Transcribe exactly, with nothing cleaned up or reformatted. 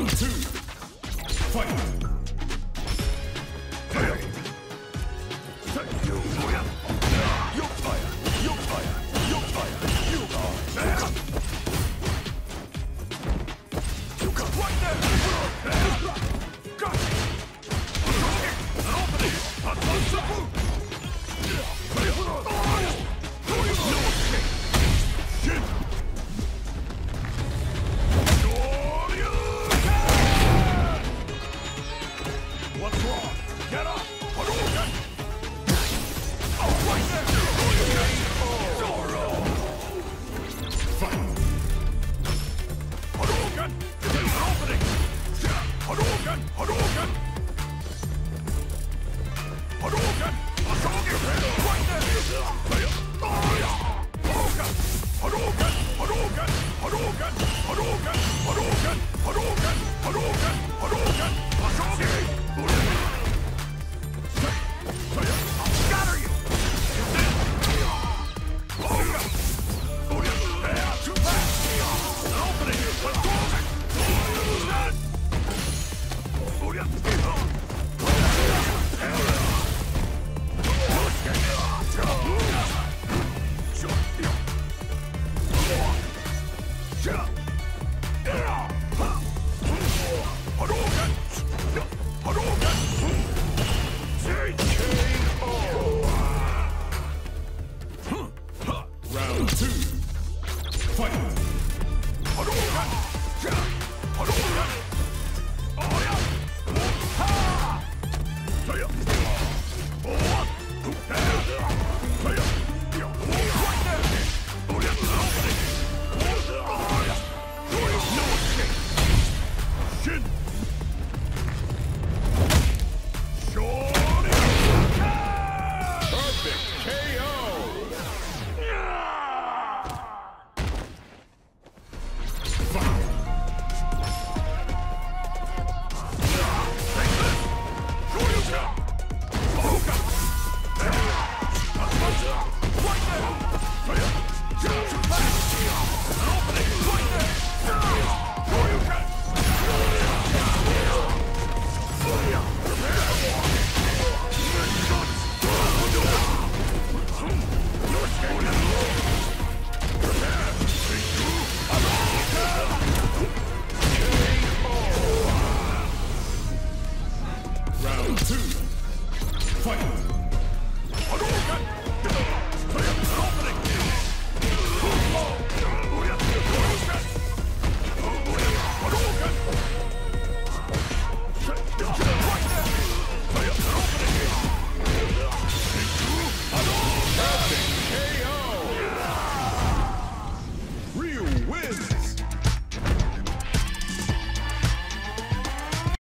Round two. Fight. You fire. You fire. You fire. You are. You got right there. Got it. An opening. A close up. No escape. Shin. What's wrong? Get up! Hadouken! Oh, right there! Zoro! Fight! Hadouken! There's an opening! Hadouken! Hadouken! Hadouken! Hadouken! Right there! Hadouken! Hadouken! Hadouken! Hadouken! Hadouken! Hadouken! Hadouken! Hadouken! Hadouken! Hadouken! Scatter you! Too fast! An opening! Round two. Fight. Hadouken! Hadouken! Oh yeah! Ha! Right there! No escape! Shin!